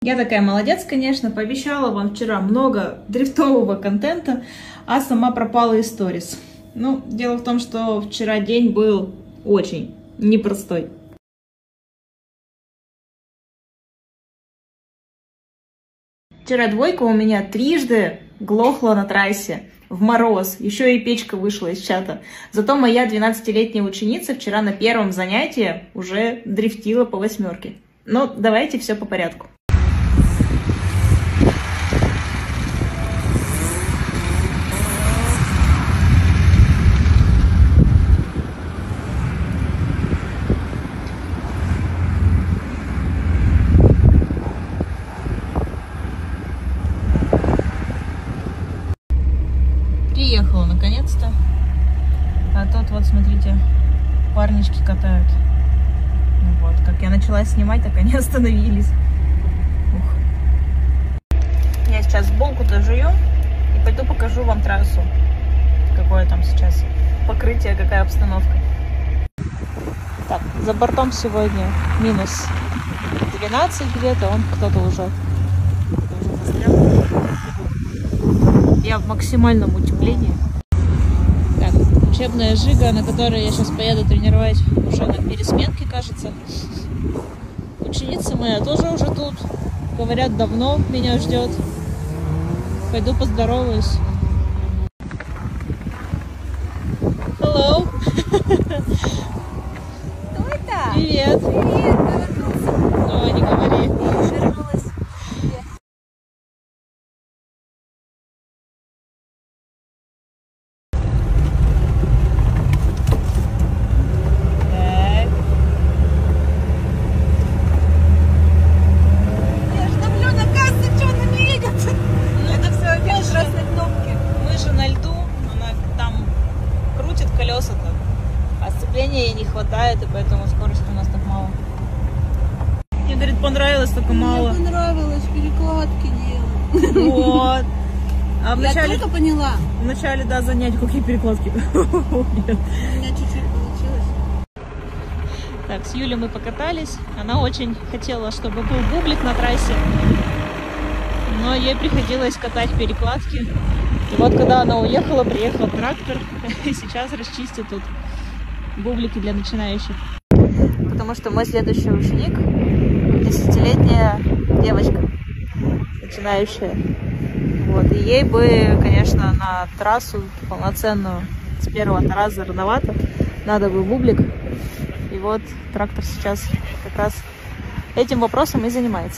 Я такая молодец, конечно, пообещала вам вчера много дрифтового контента, а сама пропала из сторис. Ну, дело в том, что вчера день был очень непростой. Вчера двойка у меня трижды глохла на трассе в мороз, еще и печка вышла из чата. Зато моя 12-летняя ученица вчера на первом занятии уже дрифтила по 8-ке. Но давайте все по порядку. Приехала наконец-то. А тут вот, смотрите, парнишки катают. Ну вот, как я начала снимать, так они остановились. Ух. Я сейчас булку дожую и пойду покажу вам трассу. Какое там сейчас покрытие, какая обстановка. Так, за бортом сегодня минус 12 где-то, он кто-то уже застрял. Я в максимальном утеплении. Так, учебная жига, на которой я сейчас поеду тренировать уже на пересменке, кажется. Ученица моя тоже уже тут. Говорят, давно меня ждет. Пойду поздороваюсь. Hello. Кто это? Привет. Привет, ты вернулся. Ой, не говори. Вернулась. Ей не хватает, и поэтому скорости у нас так мало. Мне, говорит, понравилось, только мало. Мне понравилось перекладки делать. Вот. А Я только поняла. В начале, да, занятий, какие перекладки. У меня чуть-чуть получилось. Так, с Юлей мы покатались. Она очень хотела, чтобы был бублик на трассе. Но ей приходилось катать перекладки. И вот, когда она уехала, приехал трактор. И сейчас расчистит тут бублики для начинающих. Потому что мой следующий ученик 10-летняя девочка, начинающая. Вот. И ей бы, конечно, на трассу полноценную с первого раза рановато. Надо бы бублик. И вот трактор сейчас как раз этим вопросом и занимается.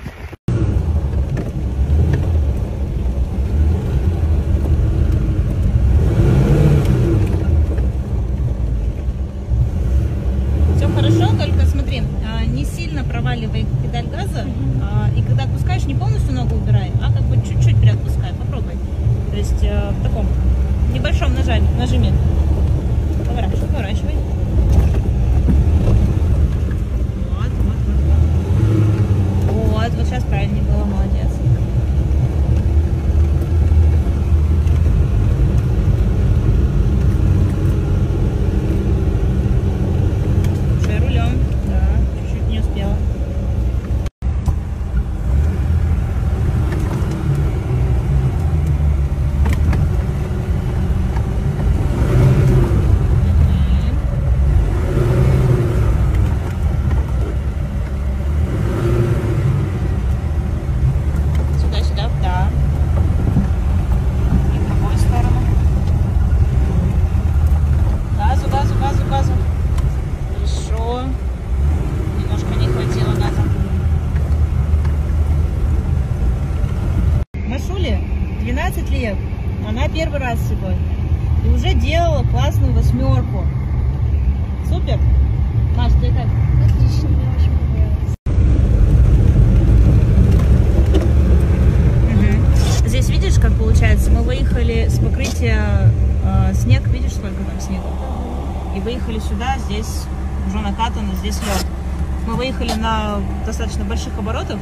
Проваливай педаль газа, и когда отпускаешь, не полностью ногу убирай, а как бы чуть-чуть приотпускай, попробуй. То есть в таком небольшом нажиме. Поворачивай. Вот сейчас правильнее было, молодец. Уже рулем. Не успела. Сюда, да. И в другую сторону. Газу. Хорошо. Немножко не хватило газа. Машуле 12 лет. Она первый раз сегодня. И уже делала классную 8-ку. Супер. Маш, ты как? Отлично, мне очень понравилось. Угу. Здесь видишь, как получается? Мы выехали с покрытия снег. Видишь, сколько там снега? И выехали сюда. Здесь уже накатано, здесь лед. Мы выехали на достаточно больших оборотах.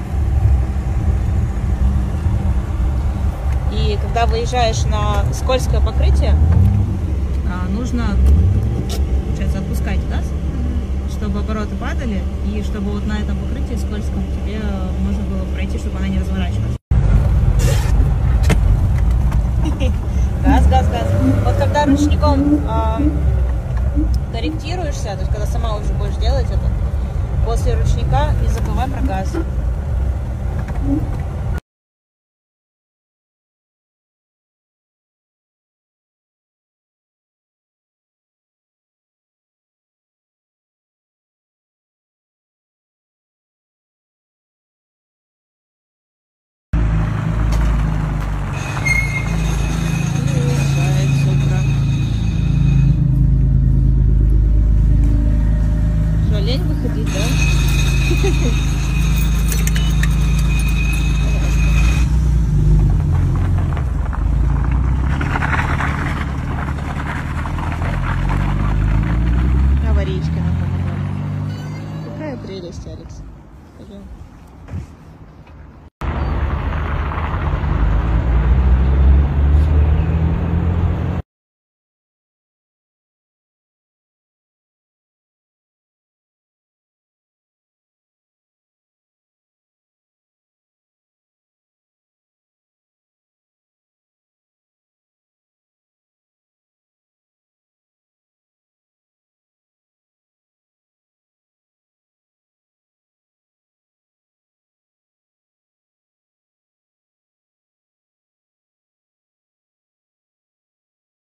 И когда выезжаешь на скользкое покрытие, нужно, получается, отпускать газ, чтобы обороты падали, и чтобы вот на этом покрытии скользком тебе можно было чтобы она не разворачивалась. Газ, газ, газ. Вот когда ручником корректируешься, то есть когда сама уже будешь делать это, после ручника не забывай про газ.